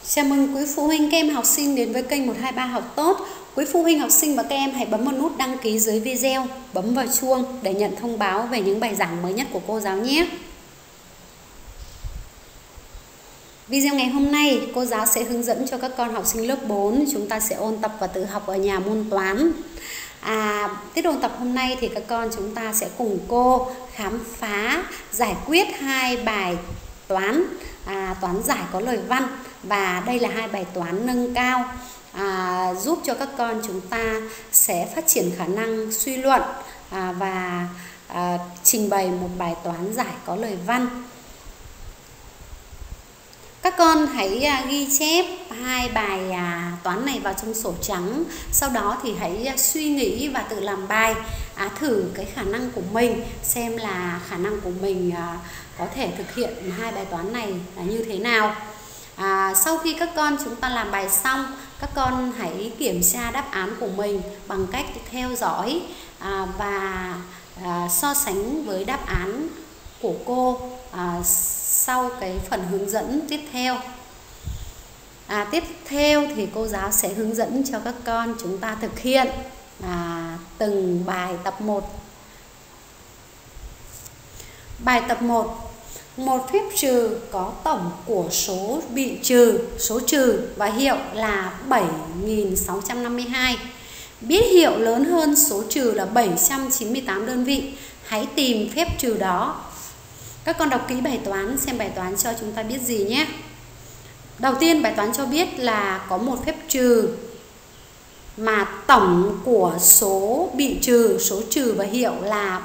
Chào mừng quý phụ huynh các em học sinh đến với kênh 123 Học Tốt. Quý phụ huynh học sinh và các em hãy bấm vào nút đăng ký dưới video, bấm vào chuông để nhận thông báo về những bài giảng mới nhất của cô giáo nhé. Video ngày hôm nay, cô giáo sẽ hướng dẫn cho các con học sinh lớp 4. Chúng ta sẽ ôn tập và tự học ở nhà môn toán. Tiết ôn tập hôm nay thì các con chúng ta sẽ cùng cô khám phá, giải quyết hai bài toán, toán giải có lời văn. Và đây là hai bài toán nâng cao, giúp cho các con chúng ta sẽ phát triển khả năng suy luận và trình bày một bài toán giải có lời văn. Các con hãy ghi chép hai bài toán này vào trong sổ trắng. Sau đó thì hãy suy nghĩ và tự làm bài, thử cái khả năng của mình, xem là khả năng của mình có thể thực hiện hai bài toán này là như thế nào. Sau khi các con chúng ta làm bài xong, các con hãy kiểm tra đáp án của mình bằng cách theo dõi và so sánh với đáp án của cô sau cái phần hướng dẫn tiếp theo. Tiếp theo thì cô giáo sẽ hướng dẫn cho các con chúng ta thực hiện từng bài tập 1. Bài tập 1. Một phép trừ có tổng của số bị trừ, số trừ và hiệu là 7.652. Biết hiệu lớn hơn số trừ là 798 đơn vị. Hãy tìm phép trừ đó. Các con đọc kỹ bài toán, xem bài toán cho chúng ta biết gì nhé. Đầu tiên bài toán cho biết là có một phép trừ mà tổng của số bị trừ, số trừ và hiệu là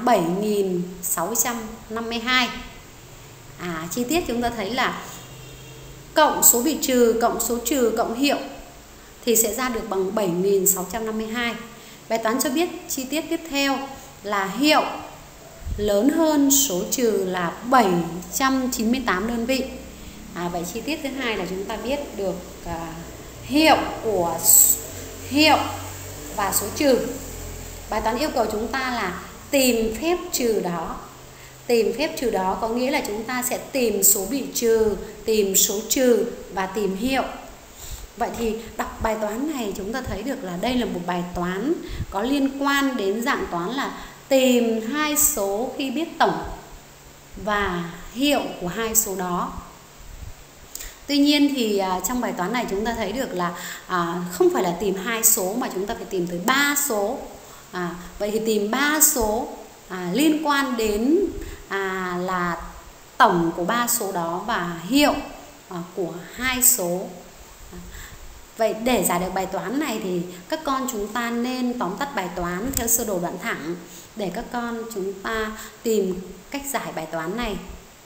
7.652. Chi tiết chúng ta thấy là cộng số bị trừ, cộng số trừ, cộng hiệu thì sẽ ra được bằng 7.652. Bài toán cho biết chi tiết tiếp theo là hiệu lớn hơn số trừ là 798 đơn vị. Vậy chi tiết thứ hai là chúng ta biết được hiệu của hiệu và số trừ. Bài toán yêu cầu chúng ta là tìm phép trừ đó. Tìm phép trừ đó có nghĩa là chúng ta sẽ tìm số bị trừ, tìm số trừ và tìm hiệu. Vậy thì đọc bài toán này chúng ta thấy được là đây là một bài toán có liên quan đến dạng toán là tìm hai số khi biết tổng và hiệu của hai số đó. Tuy nhiên thì trong bài toán này chúng ta thấy được là không phải là tìm hai số mà chúng ta phải tìm tới 3 số. Vậy thì tìm 3 số liên quan đến là tổng của 3 số đó và hiệu của hai số. Vậy để giải được bài toán này thì các con chúng ta nên tóm tắt bài toán theo sơ đồ đoạn thẳng để các con chúng ta tìm cách giải bài toán này.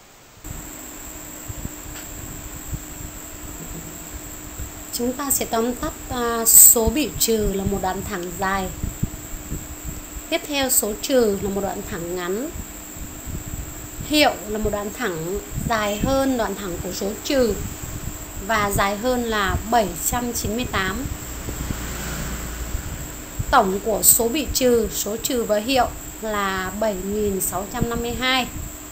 Chúng ta sẽ tóm tắt số bị trừ là một đoạn thẳng dài. Tiếp theo số trừ là một đoạn thẳng ngắn. Hiệu là một đoạn thẳng dài hơn đoạn thẳng của số trừ và dài hơn là 798. Tổng của số bị trừ, số trừ và hiệu là 7.652.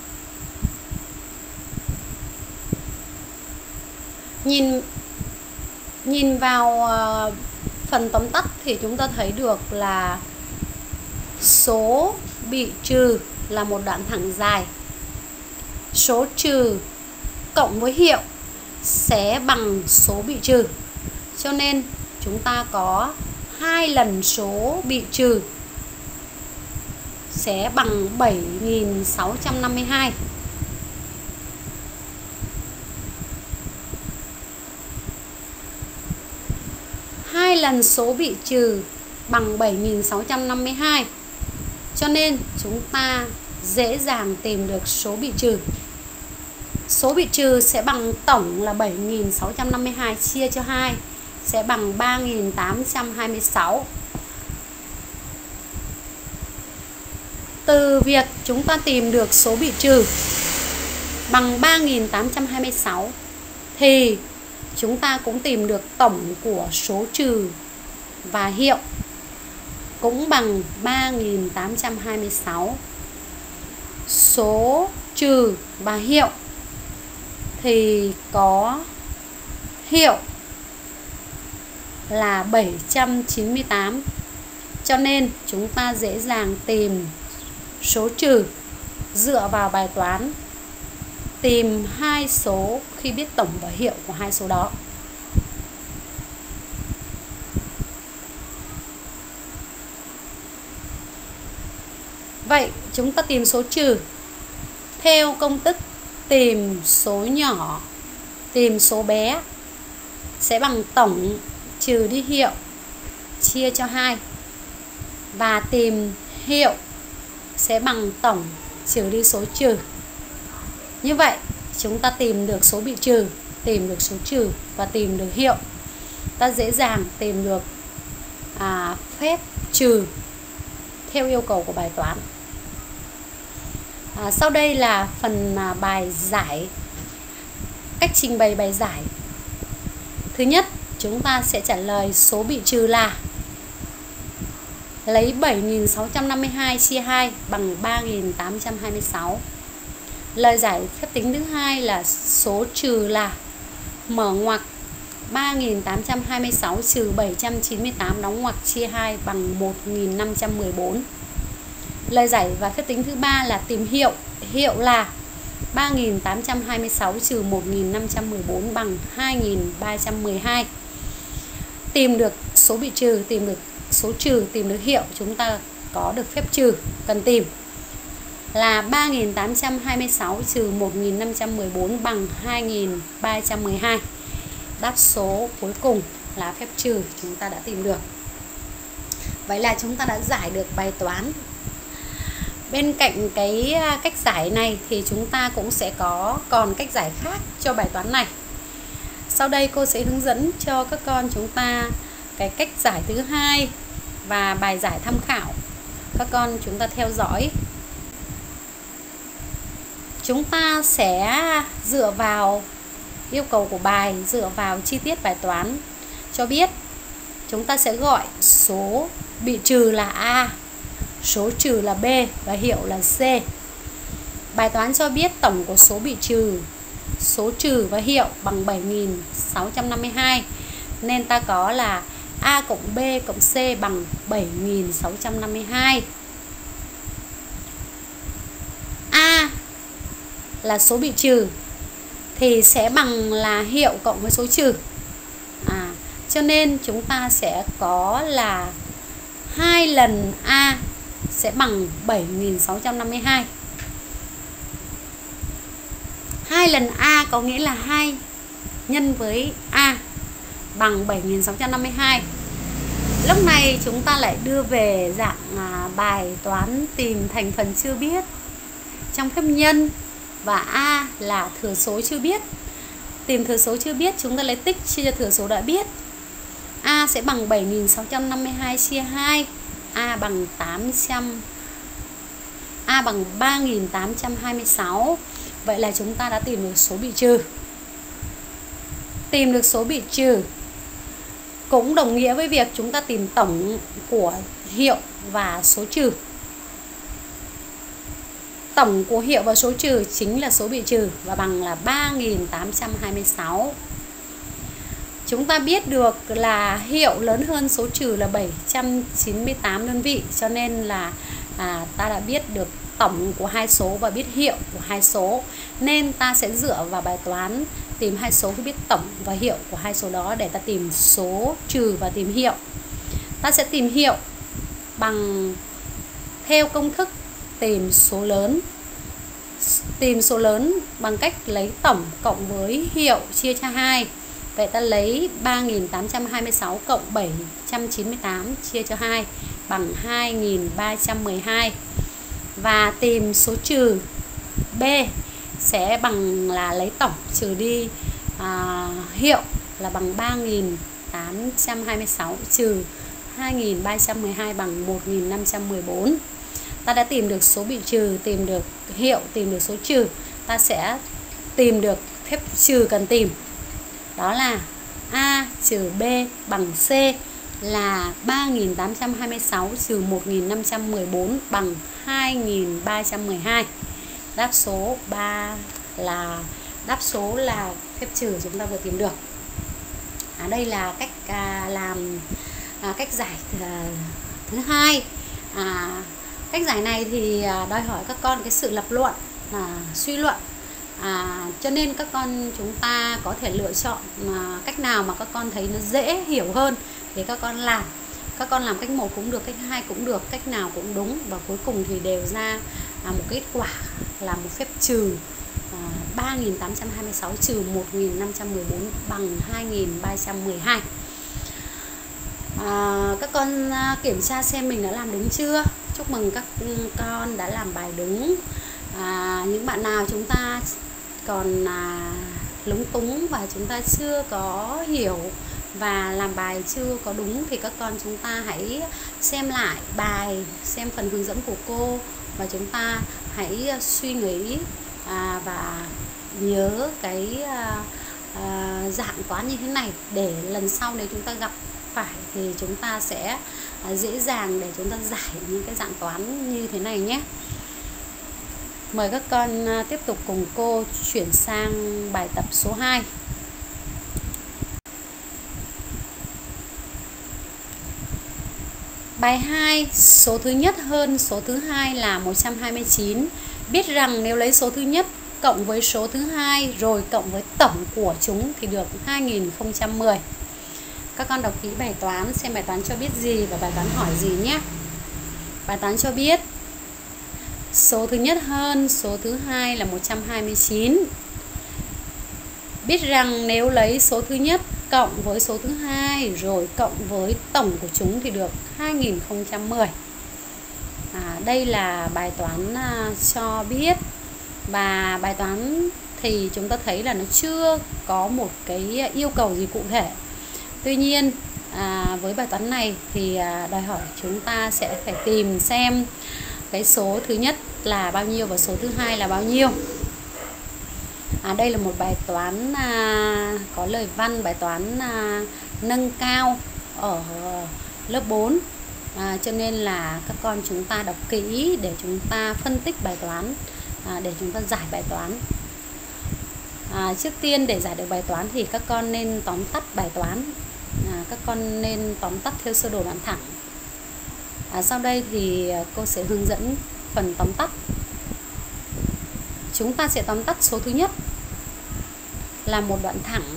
Nhìn vào phần tóm tắt thì chúng ta thấy được là số bị trừ là một đoạn thẳng dài. Số trừ cộng với hiệu sẽ bằng số bị trừ. Cho nên chúng ta có 2 lần số bị trừ sẽ bằng 7.652. Hai lần số bị trừ bằng 7.652. Cho nên chúng ta dễ dàng tìm được số bị trừ. Số bị trừ sẽ bằng tổng là 7.652 chia cho 2 sẽ bằng 3.826. Từ việc chúng ta tìm được số bị trừ bằng 3.826 thì chúng ta cũng tìm được tổng của số trừ và hiệu cũng bằng 3.826. Số trừ và hiệu thì có hiệu là 798. Cho nên chúng ta dễ dàng tìm số trừ dựa vào bài toán tìm hai số khi biết tổng và hiệu của hai số đó. Vậy chúng ta tìm số trừ theo công thức tìm số nhỏ, tìm số bé sẽ bằng tổng trừ đi hiệu chia cho 2. Và tìm hiệu sẽ bằng tổng trừ đi số trừ. Như vậy chúng ta tìm được số bị trừ, tìm được số trừ và tìm được hiệu. Ta dễ dàng tìm được phép trừ theo yêu cầu của bài toán. Sau đây là phần bài giải, cách trình bày bài giải. Thứ nhất, chúng ta sẽ trả lời số bị trừ là lấy 7.652 chia 2 bằng 3.826. Lời giải phép tính thứ hai là số trừ là mở ngoặc 3.826 trừ 798 đóng ngoặc chia 2 bằng 1.514. Lời giải và phép tính thứ ba là tìm hiệu. Hiệu là 3.826 trừ 1.514 bằng 2.312. Tìm được số bị trừ, tìm được số trừ, tìm được hiệu, chúng ta có được phép trừ cần tìm là 3.826 trừ 1.514 bằng 2.312. Đáp số cuối cùng là phép trừ chúng ta đã tìm được. Vậy là chúng ta đã giải được bài toán. Bên cạnh cái cách giải này thì chúng ta cũng sẽ còn cách giải khác cho bài toán này. Sau đây cô sẽ hướng dẫn cho các con chúng ta cái cách giải thứ hai và bài giải tham khảo. Các con chúng ta theo dõi. Chúng ta sẽ dựa vào yêu cầu của bài, dựa vào chi tiết bài toán cho biết. Chúng ta sẽ gọi số bị trừ là A, số trừ là B và hiệu là C. Bài toán cho biết tổng của số bị trừ, số trừ và hiệu bằng 7.652. Nên ta có là A cộng B cộng C bằng 7.652. A là số bị trừ thì sẽ bằng là hiệu cộng với số trừ. Cho nên chúng ta sẽ có là 2 lần A sẽ bằng 7.652. 2 lần A có nghĩa là 2 nhân với A bằng 7.652. Lúc này chúng ta lại đưa về dạng bài toán tìm thành phần chưa biết trong phép nhân, và A là thừa số chưa biết. Tìm thừa số chưa biết, chúng ta lấy tích chia cho thừa số đã biết. A sẽ bằng 7.652 chia 2, A bằng 3.826. Vậy là chúng ta đã tìm được số bị trừ. Tìm được số bị trừ cũng đồng nghĩa với việc chúng ta tìm tổng của hiệu và số trừ. Tổng của hiệu và số trừ chính là số bị trừ và bằng là 3.826. Chúng ta biết được là hiệu lớn hơn số trừ là 798 đơn vị, cho nên là ta đã biết được tổng của hai số và biết hiệu của hai số. Nên ta sẽ dựa vào bài toán tìm hai số khi biết tổng và hiệu của hai số đó để ta tìm số trừ và tìm hiệu. Ta sẽ tìm hiệu bằng theo công thức tìm số lớn. Tìm số lớn bằng cách lấy tổng cộng với hiệu chia cho 2. Vậy ta lấy 3.826 cộng 798 chia cho 2 bằng 2.312. Và tìm số trừ B sẽ bằng là lấy tổng trừ đi hiệu là bằng 3.826 trừ 2.312 bằng 1.514. Ta đã tìm được số bị trừ, tìm được hiệu, tìm được số trừ. Ta sẽ tìm được phép trừ cần tìm. Đó là A trừ B bằng C là 3.826 trừ 1.514 bằng 2.312. Đáp số 3 là đáp số là phép trừ chúng ta vừa tìm được. Đây là cách làm cách giải thứ hai. Cách giải này thì đòi hỏi các con cái sự lập luận, suy luận. Cho nên các con chúng ta có thể lựa chọn cách nào mà các con thấy nó dễ hiểu hơn để các con làm. Các con làm cách 1 cũng được, cách 2 cũng được, cách nào cũng đúng, và cuối cùng thì đều ra một kết quả là một phép trừ 3.826 trừ 1.514 bằng 2.312. Các con kiểm tra xem mình đã làm đúng chưa. Chúc mừng các con đã làm bài đúng. Những bạn nào chúng ta còn lúng túng và chúng ta chưa có hiểu và làm bài chưa có đúng thì các con chúng ta hãy xem lại bài, xem phần hướng dẫn của cô, và chúng ta hãy suy nghĩ và nhớ cái dạng toán như thế này, để lần sau nếu chúng ta gặp phải thì chúng ta sẽ dễ dàng để chúng ta giải những cái dạng toán như thế này nhé. Mời các con tiếp tục cùng cô chuyển sang bài tập số 2. Bài 2, số thứ nhất hơn số thứ hai là 129. Biết rằng nếu lấy số thứ nhất cộng với số thứ hai rồi cộng với tổng của chúng thì được 2010. Các con đọc kỹ bài toán, xem bài toán cho biết gì và bài toán hỏi gì nhé. Bài toán cho biết số thứ nhất hơn số thứ hai là 129. Biết rằng nếu lấy số thứ nhất cộng với số thứ hai rồi cộng với tổng của chúng thì được 2010. Đây là bài toán cho biết, và bài toán thì chúng ta thấy là nó chưa có một cái yêu cầu gì cụ thể. Tuy nhiên với bài toán này thì đòi hỏi chúng ta sẽ phải tìm xem cái số thứ nhất là bao nhiêu và số thứ hai là bao nhiêu. Đây là một bài toán có lời văn, bài toán nâng cao ở lớp 4. Cho nên là các con chúng ta đọc kỹ để chúng ta phân tích bài toán, để chúng ta giải bài toán. Trước tiên để giải được bài toán thì các con nên tóm tắt bài toán. Các con nên tóm tắt theo sơ đồ đoạn thẳng. Sau đây thì cô sẽ hướng dẫn phần tóm tắt. Chúng ta sẽ tóm tắt số thứ nhất là một đoạn thẳng,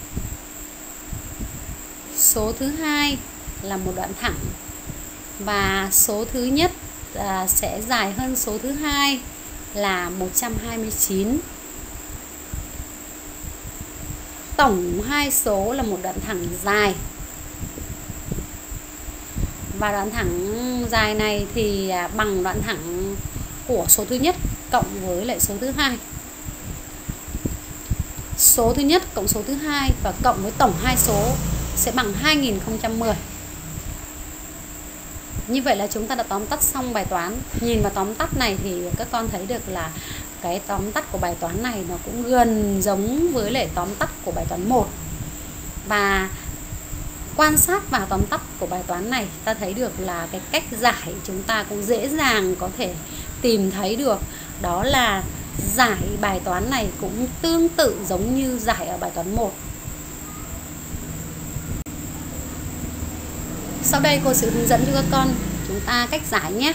số thứ hai là một đoạn thẳng, và số thứ nhất sẽ dài hơn số thứ hai là 129. Tổng hai số là một đoạn thẳng dài, và đoạn thẳng dài này thì bằng đoạn thẳng của số thứ nhất cộng với lại số thứ hai. Số thứ nhất cộng số thứ hai và cộng với tổng hai số sẽ bằng 2010. Như vậy là chúng ta đã tóm tắt xong bài toán. Nhìn vào tóm tắt này thì các con thấy được là cái tóm tắt của bài toán này nó cũng gần giống với lại tóm tắt của bài toán 1. Và quan sát vào tóm tắt của bài toán này, ta thấy được là cái cách giải chúng ta cũng dễ dàng có thể tìm thấy được. Đó là giải bài toán này cũng tương tự giống như giải ở bài toán 1. Sau đây cô sẽ hướng dẫn cho các con chúng ta cách giải nhé.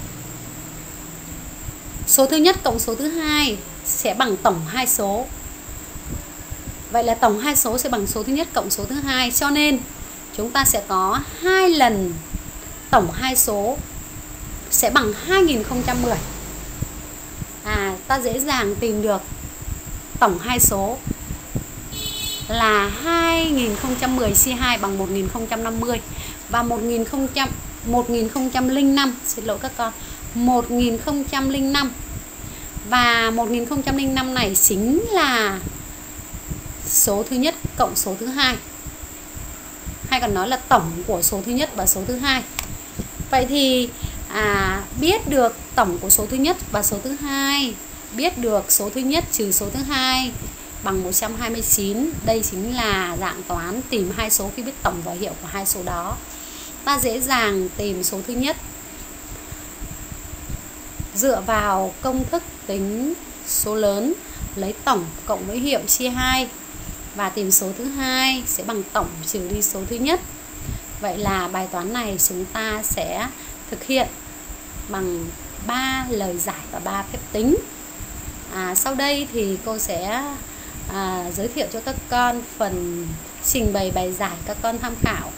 Số thứ nhất cộng số thứ hai sẽ bằng tổng hai số. Vậy là tổng hai số sẽ bằng số thứ nhất cộng số thứ hai, cho nên chúng ta sẽ có 2 lần tổng hai số sẽ bằng 2010. Ta dễ dàng tìm được tổng hai số là 2010 chia 2 bằng 1050, và 1005, xin lỗi các con, 1005, và 1005 này chính là số thứ nhất cộng số thứ hai, hay còn nói là tổng của số thứ nhất và số thứ hai. Vậy thì biết được tổng của số thứ nhất và số thứ hai, biết được số thứ nhất trừ số thứ hai bằng 129. Đây chính là dạng toán tìm hai số khi biết tổng và hiệu của hai số đó. Ta dễ dàng tìm số thứ nhất dựa vào công thức tính số lớn, lấy tổng cộng với hiệu chia 2. và tìm số thứ hai sẽ bằng tổng trừ đi số thứ nhất. Vậy là bài toán này chúng ta sẽ thực hiện bằng 3 lời giải và 3 phép tính. Sau đây thì cô sẽ giới thiệu cho các con phần trình bày bài giải các con tham khảo.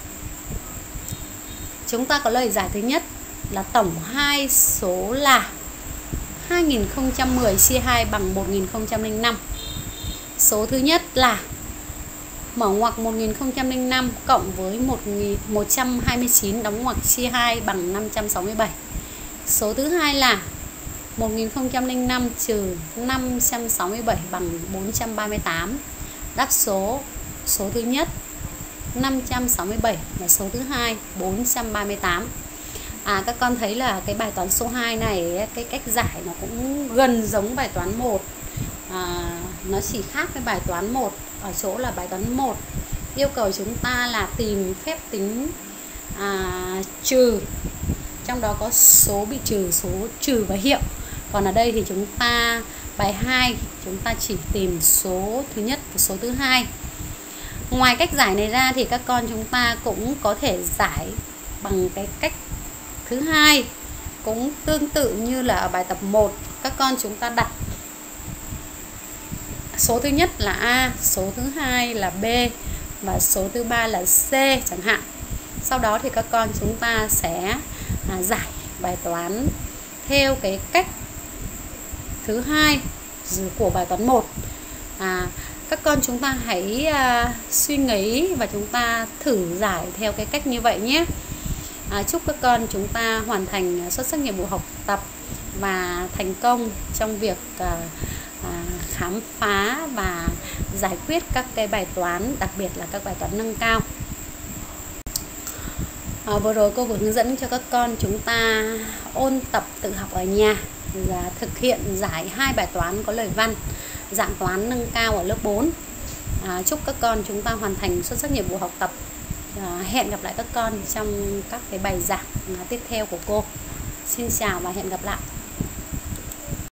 Chúng ta có lời giải thứ nhất là tổng hai số là 2010 chia 2 bằng 1005. Số thứ nhất là mở ngoặc 1005 cộng với 129 đóng ngoặc chia 2 bằng 567. Số thứ hai là 1005 trừ 567 bằng 438. Đáp số thứ nhất 567 và số thứ hai 438. Các con thấy là cái bài toán số 2 này, cái cách giải nó cũng gần giống bài toán 1. Nó chỉ khác với bài toán 1 ở chỗ là bài toán 1 yêu cầu chúng ta là tìm phép tính trừ, trong đó có số bị trừ, số trừ và hiệu. Còn ở đây thì chúng ta bài 2 chúng ta chỉ tìm số thứ nhất và số thứ hai. Ngoài cách giải này ra thì các con chúng ta cũng có thể giải bằng cái cách thứ hai, cũng tương tự như là ở bài tập 1. Các con chúng ta đặt số thứ nhất là A, số thứ hai là B và số thứ ba là C chẳng hạn. Sau đó thì các con chúng ta sẽ giải bài toán theo cái cách thứ hai của bài toán 1. Các con chúng ta hãy suy nghĩ và chúng ta thử giải theo cái cách như vậy nhé. Chúc các con chúng ta hoàn thành xuất sắc nhiệm vụ học tập và thành công trong việc khám phá và giải quyết các cái bài toán, đặc biệt là các bài toán nâng cao. Vừa rồi cô vừa hướng dẫn cho các con chúng ta ôn tập tự học ở nhà và thực hiện giải 2 bài toán có lời văn dạng toán nâng cao ở lớp 4. Chúc các con chúng ta hoàn thành xuất sắc nhiệm vụ học tập. Hẹn gặp lại các con trong các cái bài giảng tiếp theo của cô. Xin chào và hẹn gặp lại.